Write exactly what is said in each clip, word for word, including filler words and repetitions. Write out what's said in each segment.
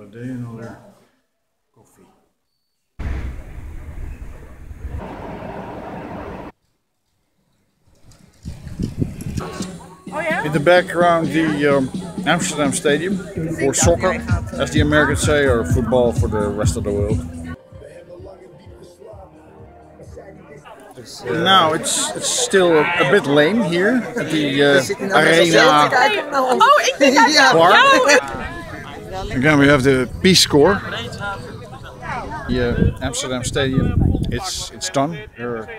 Another day, another coffee. Oh yeah? In the background, the um, Amsterdam Stadium for soccer, as the Americans say, or football for the rest of the world. Uh, now it's it's still a, a bit lame here at the uh, Arena Oh, ik denk dat jou. Again, we have the Peace Corps. The uh, Amsterdam Stadium. It's it's done. There are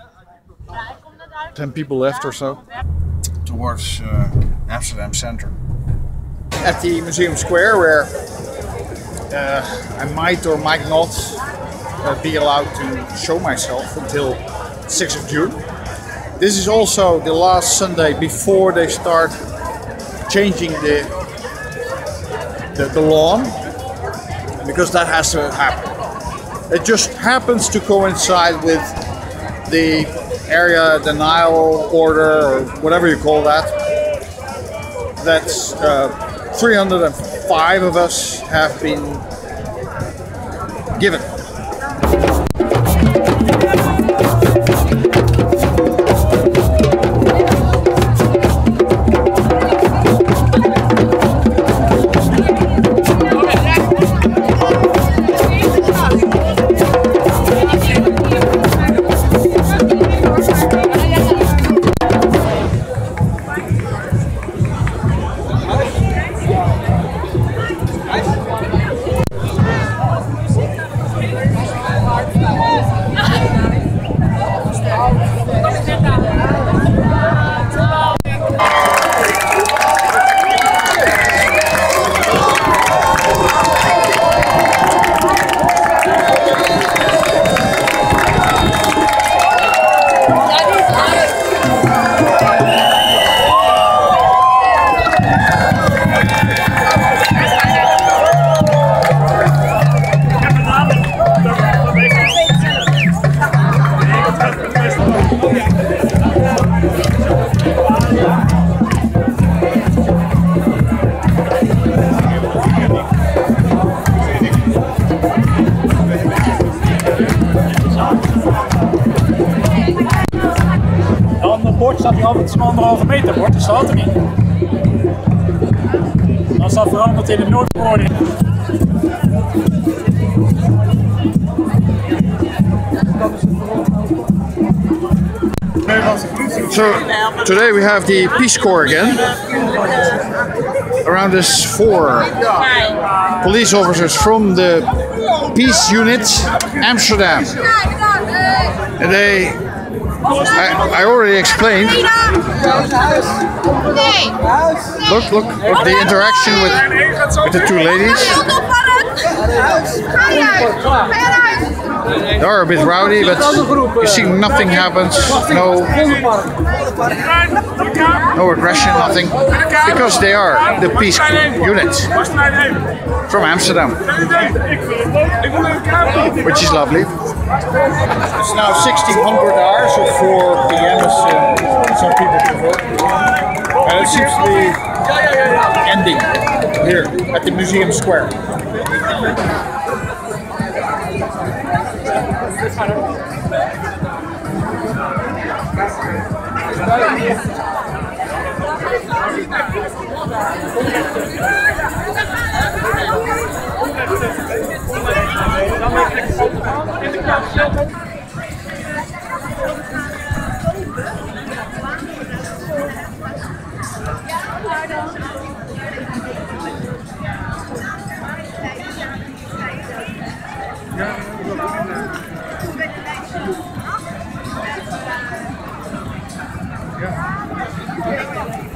ten people left or so. Towards uh, Amsterdam Center. At the Museum Square, where uh, I might or might not uh, be allowed to show myself until sixth of June. This is also the last Sunday before they start changing the the, the lawn, because that has to happen. It just happens to coincide with the area denial order, or whatever you call that. That's uh, three hundred five of us have been given. bord staat nu altijd zo'n anderhalve meter bord, dat staat er niet. Als dat verandert in de noodverordening. So today we have the Peace Corps again. Around us four police officers from the Peace Unit Amsterdam. And they, I, I already explained. Look, look, look, the interaction with, with the two ladies. They are a bit rowdy, but you see nothing happens, no, no aggression, nothing, because they are the Peace Unit from Amsterdam, which is lovely. It's now sixteen hundred hours, so four P M as uh, some people prefer, and it seems to be ending here at the Museum Square. Yeah.